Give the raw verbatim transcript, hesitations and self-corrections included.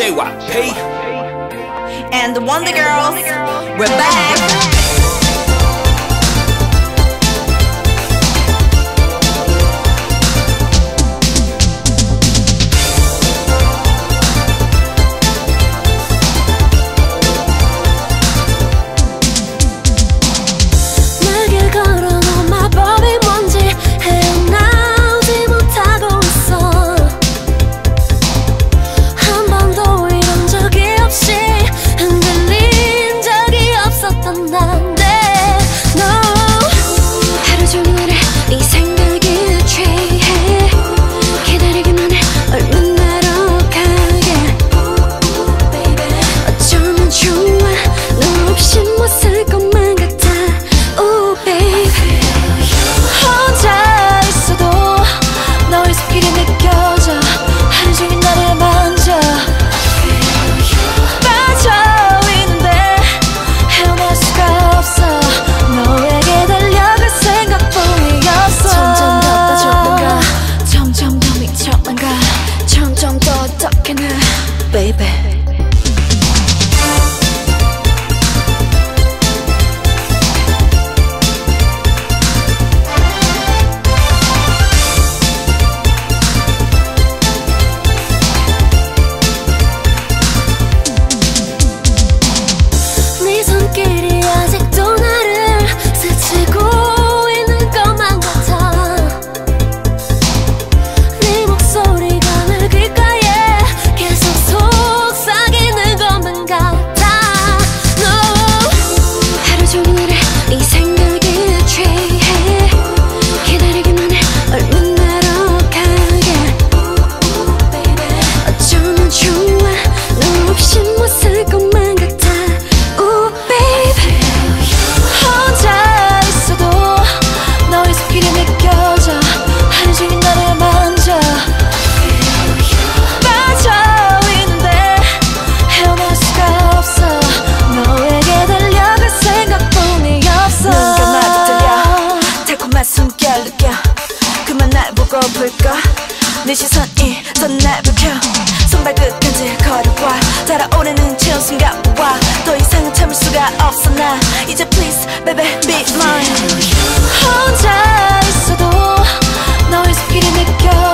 J Y P and the Wonder Girls. We're back. Baby. 네 손길이 아직도 나를 스치고 있는 것만 같아. 네 목소리가 내 귓가에 계속 속삭이는 것만 같아. No. 하루 종일 이 생각에 취해 기다리기만 해 얼마나 가게. 어쩌면 좋아 너 없이 못 살 것만 같아. 혼자 있어도 너의 손길이 느껴져. 하루 종일 나를 만져. 빠져 있는데 헤어날 수가 없어. 너에게 달려갈 생각뿐이 없어. 눈 감아도 들려 달콤한 숨결 느껴. 그만 날 보고 불꺼. 네 시선이 더 날 불켜. 손발끝까지 걸어와 달아오르는 체온 순간와 더 이상 참을 수가 없어. 나 이제 please baby be mine. 혼자 있어도 너의 손길이 느껴.